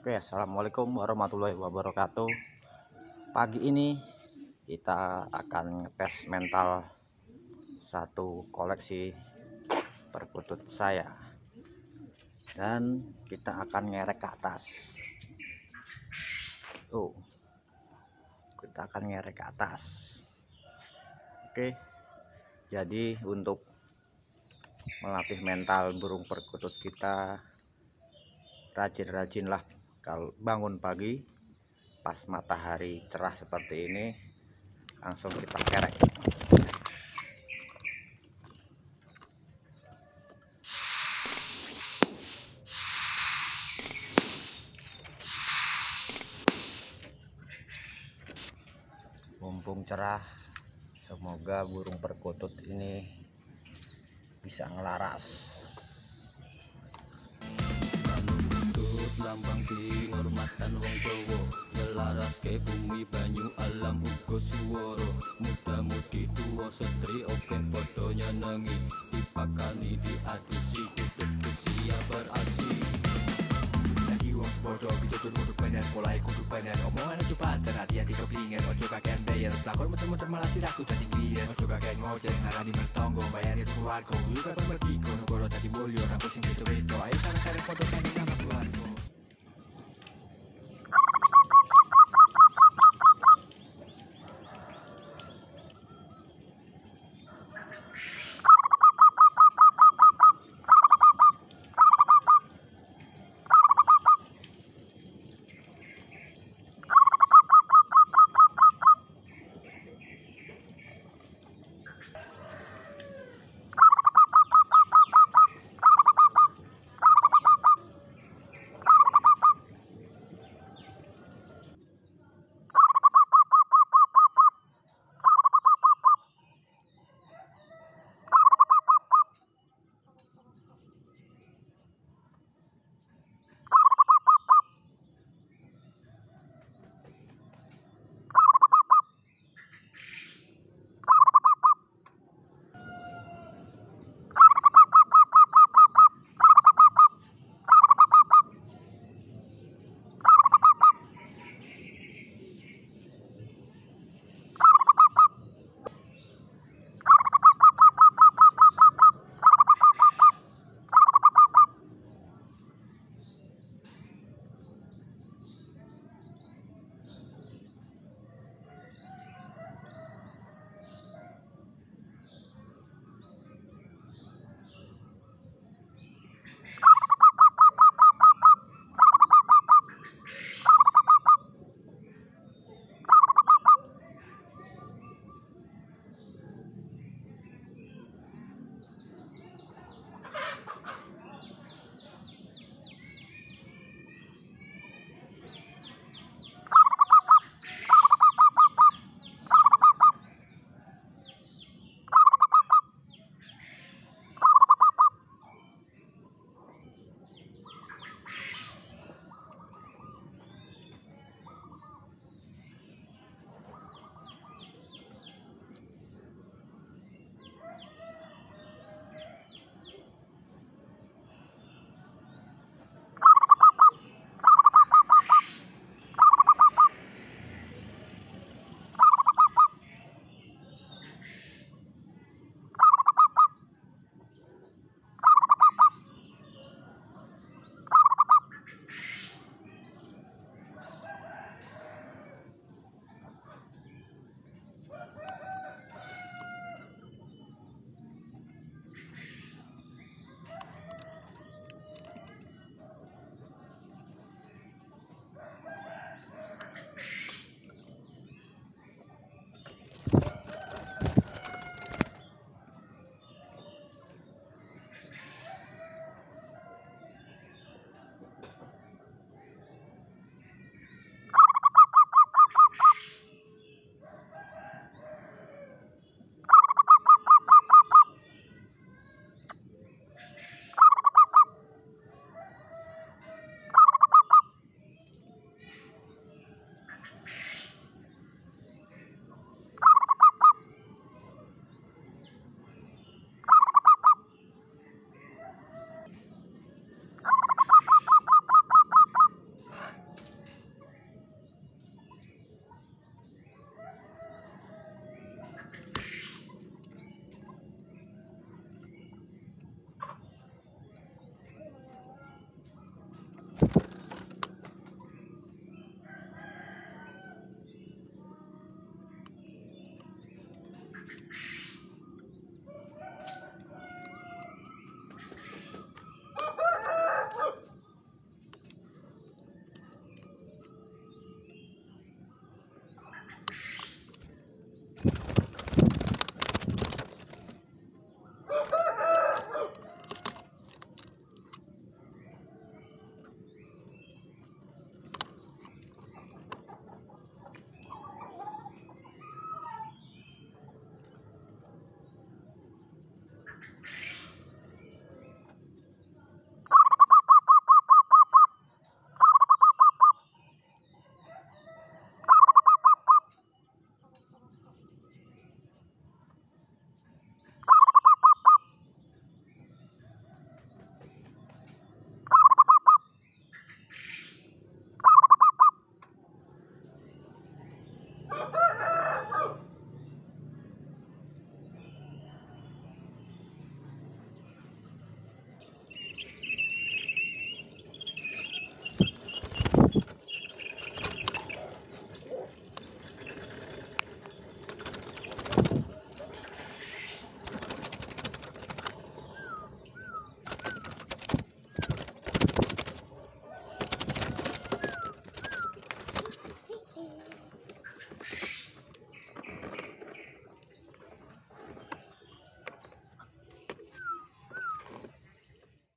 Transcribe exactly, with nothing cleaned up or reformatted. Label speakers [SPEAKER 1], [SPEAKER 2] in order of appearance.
[SPEAKER 1] Oke, assalamualaikum warahmatullahi wabarakatuh. Pagi ini kita akan ngetes mental satu koleksi perkutut saya, dan kita akan ngerek ke atas. Tuh, kita akan ngerek ke atas. Oke, jadi untuk melatih mental burung perkutut kita, rajin-rajinlah kalau bangun pagi pas matahari cerah seperti ini, langsung kita kerek. Mumpung cerah, semoga burung perkutut ini bisa ngelaras.
[SPEAKER 2] Lambang dihormatan wong Jawa, ngelaras ke bumi banyu alam uga swara. Muda-mudi tuwa setri oke padha nyenengi, dipakani diadusi kutut siap beraksi.
[SPEAKER 3] Lagi wong sepodo pitutur kudu bener, mulai kudu bener, omongan aja pater, hati-hati keblinger, ojo kakean bayar, pelakon muter-muter malah siraku dadi kliyen, ojo kakean ngojek ngarani mertonggo, bayari keluarga, juga permergi kono goro dadi mulya, rambut sing beda-beda, ayo sareng-sareng padha kene